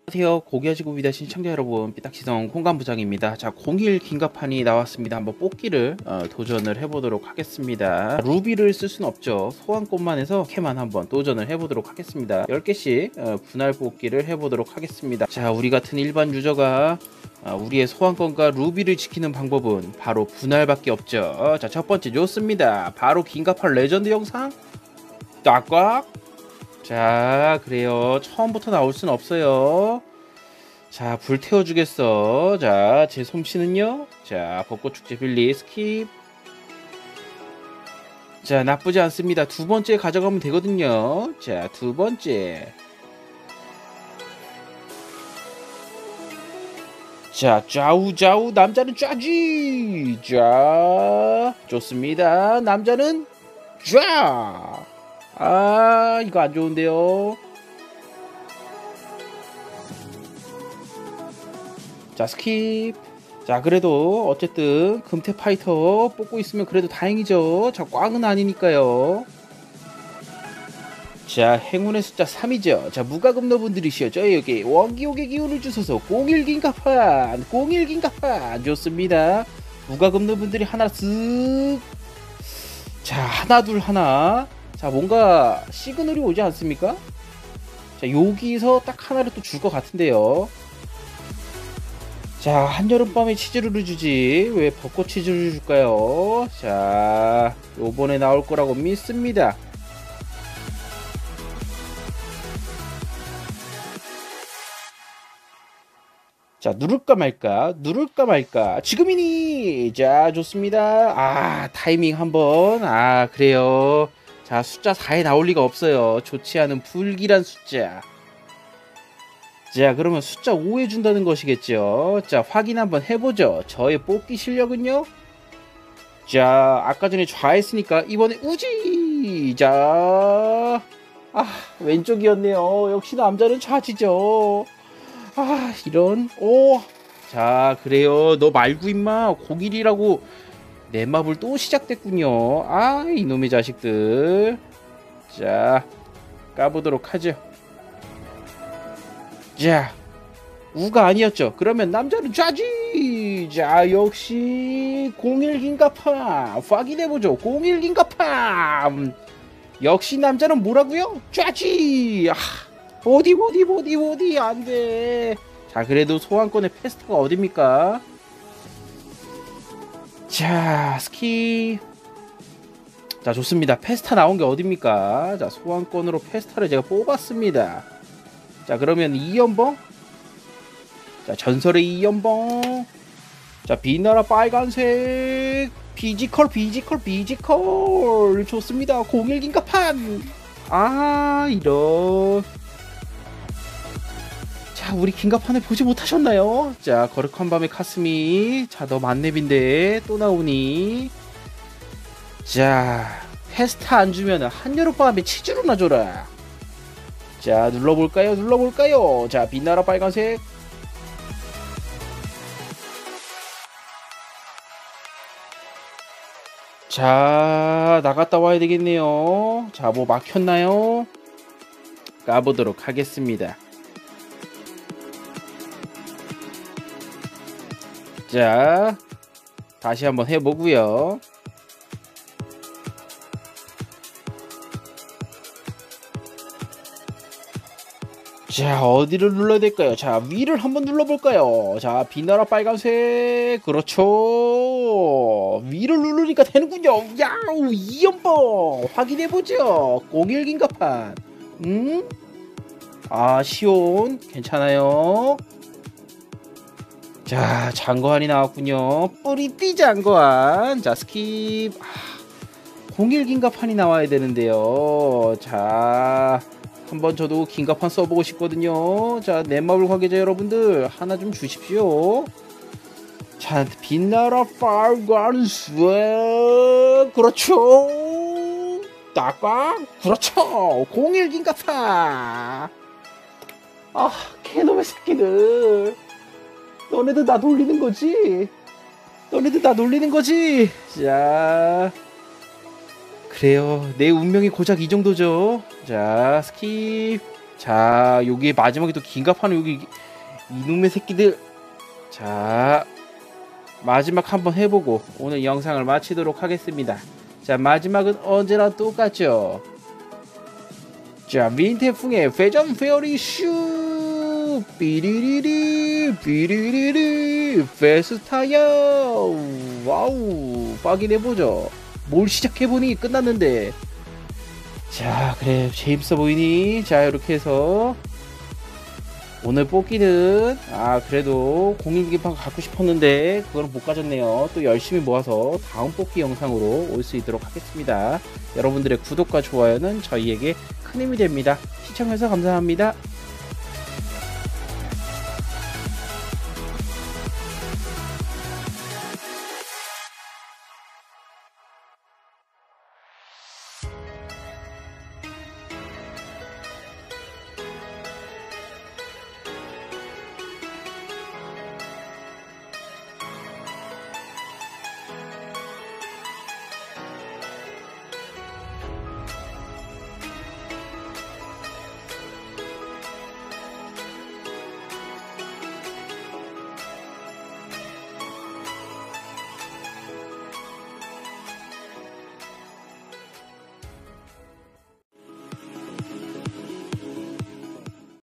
안녕하세요. 고기야지고 위다신 시청자 여러분, 삐딱시성 콩감부장입니다. 자, 01 긴가판이 나왔습니다. 한번 뽑기를 도전을 해보도록 하겠습니다. 루비를 쓸 수는 없죠. 소환권만 해서 캐만 한번 도전을 해보도록 하겠습니다. 10개씩 분할 뽑기를 해보도록 하겠습니다. 자, 우리 같은 일반 유저가 우리의 소환권과 루비를 지키는 방법은 바로 분할밖에 없죠. 자, 첫 번째 좋습니다. 바로 긴가판 레전드 영상 꽉꽉. 자, 그래요. 처음부터 나올 순 없어요. 자, 불 태워주겠어. 자, 제 솜씨는요. 자, 벚꽃축제 빌리 스킵. 자, 나쁘지 않습니다. 두 번째 가져가면 되거든요. 자, 두 번째. 자, 좌우 남자는 좌지. 자, 좋습니다. 남자는 좌. 아, 이거 안 좋은데요. 자, 스킵. 자, 그래도 어쨌든 금태 파이터 뽑고 있으면 그래도 다행이죠. 자, 꽝은 아니니까요. 자, 행운의 숫자 3이죠. 자, 무과금러분들이시죠. 여기 원기옥의 기운을 주셔서 01긴가판 01긴가판 좋습니다. 무과금러분들이 하나 쓱. 자, 하나 둘 하나. 자, 뭔가 시그널이 오지 않습니까? 자, 여기서 딱 하나를 또 줄 것 같은데요. 자, 한여름밤에 치즈루를 주지 왜 벚꽃 치즈루를 줄까요? 자, 요번에 나올 거라고 믿습니다. 자, 누를까 말까 지금이니. 자, 좋습니다. 아, 타이밍 한번. 아, 그래요. 자, 숫자 4에 나올 리가 없어요. 좋지 않은 불길한 숫자. 자, 그러면 숫자 5에 준다는 것이겠죠. 자, 확인 한번 해보죠. 저의 뽑기 실력은요. 자, 아까 전에 좌했으니까 이번에 우지. 자, 아, 왼쪽이었네요. 역시 남자는 좌지죠. 아, 이런. 오. 자, 그래요. 너 말고 임마. 01이라고 내 맵을 또 시작됐군요. 아, 이놈의 자식들. 자, 까보도록 하죠. 자, 우가 아니었죠. 그러면 남자는 좌지. 자, 역시 01긴가팜 확인해보죠. 01긴가팜 역시 남자는 뭐라고요? 좌지. 아, 어디 안돼. 자, 그래도 소환권의 페스타가 어딥니까? 자, 스키. 자, 좋습니다. 페스타 나온 게 어딥니까? 자, 소환권으로 페스타를 제가 뽑았습니다. 자, 그러면 이연봉. 자, 전설의 이연봉. 자, 빛나라 빨간색. 비지컬 좋습니다. 01긴가판. 아, 이런. 자, 우리 긴가판을 보지 못하셨나요? 자, 거룩한 밤의 카스미. 자, 너 만렙인데 또 나오니. 자, 페스타 안 주면 한여름밤에 치즈로나 줘라. 자, 눌러볼까요? 자, 빛나라 빨간색. 자, 나갔다 와야 되겠네요. 자, 뭐 막혔나요? 까보도록 하겠습니다. 자, 다시 한번 해보고요. 자, 어디를 눌러야 될까요? 자, 위를 한번 눌러볼까요? 자, 빛나라 빨간색. 그렇죠. 위를 누르니까 되는군요. 야우, 이연봉 확인해보죠. 01긴가판. 아, 시온 괜찮아요. 자, 장거한이 나왔군요. 뿌리띠 장거한. 자, 스킵. 아, 01긴가판이 나와야 되는데요. 자, 한번 저도 긴가판 써보고 싶거든요. 자, 넷마블 관계자 여러분들 하나 좀 주십시오. 자, 빛나라 빨간색. 그렇죠. 딱꽉. 그렇죠. 01긴가판. 아, 개놈의 새끼들. 너네들 나 놀리는 거지? 자, 그래요. 내 운명이 고작 이 정도죠. 자, 스킵. 자, 여기 마지막에 또 긴급하는 여기 이놈의 새끼들. 자, 마지막 한번 해보고 오늘 영상을 마치도록 하겠습니다. 자, 마지막은 언제나 똑같죠. 자, 민태풍의 회전 페어리 슈 삐리리리 삐리리리 페스타야. 와우, 확인해보죠. 뭘 시작해보니 끝났는데. 자, 그래, 재밌어 보이니? 자, 이렇게 해서 오늘 뽑기는 그래도 공인기판 갖고 싶었는데 그거는 못 가졌네요. 또 열심히 모아서 다음 뽑기 영상으로 올 수 있도록 하겠습니다. 여러분들의 구독과 좋아요는 저희에게 큰 힘이 됩니다. 시청해서 감사합니다.